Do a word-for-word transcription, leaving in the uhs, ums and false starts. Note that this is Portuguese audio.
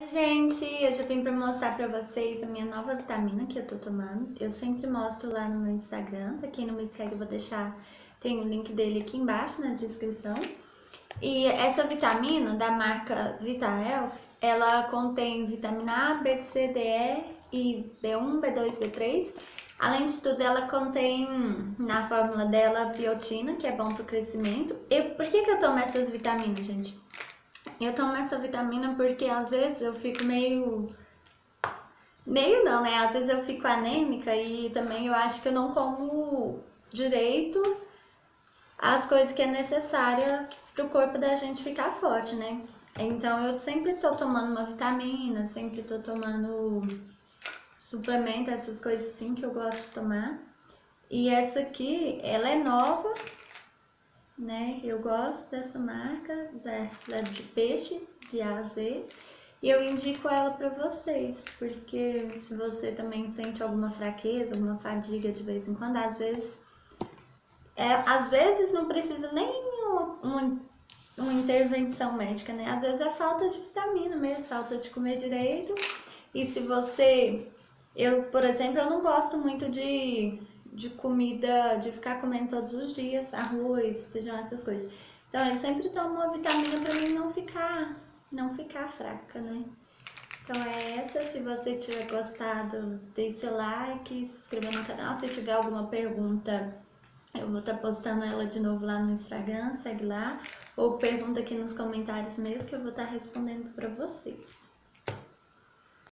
Gente, hoje eu vim para mostrar para vocês a minha nova vitamina que eu tô tomando. Eu sempre mostro lá no meu Instagram, para quem não me segue eu vou deixar, tem o link dele aqui embaixo na descrição. E essa vitamina da marca VitaHealth, ela contém vitamina A, B, C, D, E e B um, B dois, B três. Além de tudo, ela contém na fórmula dela biotina, que é bom para o crescimento. E por que que eu tomo essas vitaminas, gente? Eu tomo essa vitamina porque às vezes eu fico meio... Meio não, né? Às vezes eu fico anêmica e também eu acho que eu não como direito as coisas que é necessária para o corpo da gente ficar forte, né? Então eu sempre tô tomando uma vitamina, sempre tô tomando suplemento, essas coisas assim que eu gosto de tomar. E essa aqui, ela é nova, né? Eu gosto dessa marca, da, da de peixe, de A a Z. E eu indico ela para vocês, porque se você também sente alguma fraqueza, alguma fadiga de vez em quando, às vezes, é, às vezes não precisa nem uma, uma intervenção médica, né? Às vezes é falta de vitamina mesmo, falta de comer direito. E se você, eu, por exemplo, eu não gosto muito de, de comida, de ficar comendo todos os dias arroz, feijão, essas coisas. Então eu sempre tomo uma vitamina para mim não ficar, não ficar fraca, né? Então é essa, se você tiver gostado, deixe seu like, se inscreva no canal. Se tiver alguma pergunta, eu vou estar postando ela de novo lá no Instagram, segue lá. Ou pergunta aqui nos comentários mesmo que eu vou estar respondendo para vocês.